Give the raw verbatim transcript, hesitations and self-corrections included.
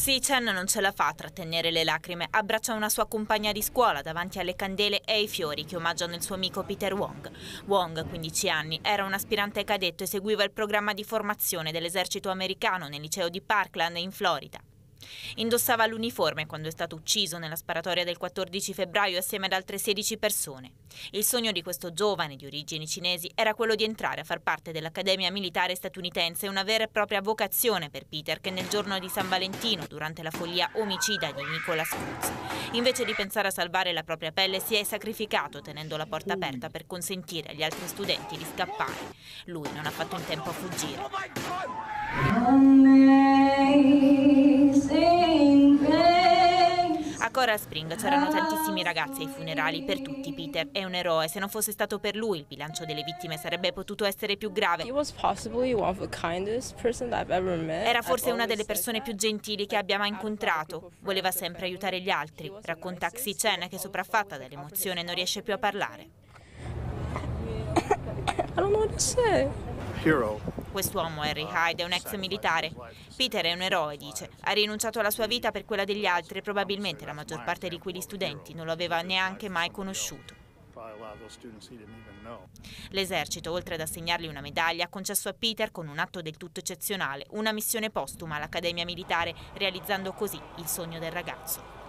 Xi Chen non ce la fa a trattenere le lacrime, abbraccia una sua compagna di scuola davanti alle candele e ai fiori che omaggiano il suo amico Peter Wong. Wong, quindici anni, era un aspirante cadetto e seguiva il programma di formazione dell'esercito americano nel liceo di Parkland in Florida. Indossava l'uniforme quando è stato ucciso nella sparatoria del quattordici febbraio assieme ad altre sedici persone. Il sogno di questo giovane di origini cinesi era quello di entrare a far parte dell'Accademia Militare statunitense, una vera e propria vocazione per Peter, che nel giorno di San Valentino, durante la follia omicida di Nicholas Cruz, invece di pensare a salvare la propria pelle, si è sacrificato tenendo la porta aperta per consentire agli altri studenti di scappare. Lui non ha fatto in tempo a fuggire. A Coral Spring c'erano tantissimi ragazzi ai funerali, per tutti Peter è un eroe. Se non fosse stato per lui, il bilancio delle vittime sarebbe potuto essere più grave. Era forse una delle persone più gentili che abbia mai incontrato. Voleva sempre aiutare gli altri. Racconta Xi Chen, che sopraffatta dall'emozione non riesce più a parlare. I don't know what to say. Quest'uomo, Harry Hyde, è un ex militare. Peter è un eroe, dice. Ha rinunciato alla sua vita per quella degli altri e probabilmente la maggior parte di quegli studenti non lo aveva neanche mai conosciuto. L'esercito, oltre ad assegnargli una medaglia, ha concesso a Peter, con un atto del tutto eccezionale, una missione postuma all'Accademia Militare, realizzando così il sogno del ragazzo.